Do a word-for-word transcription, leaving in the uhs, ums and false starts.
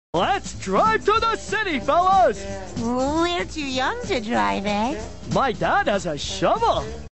Let's drive to the city, fellas! We're too young to drive, Ed. My dad has a shovel.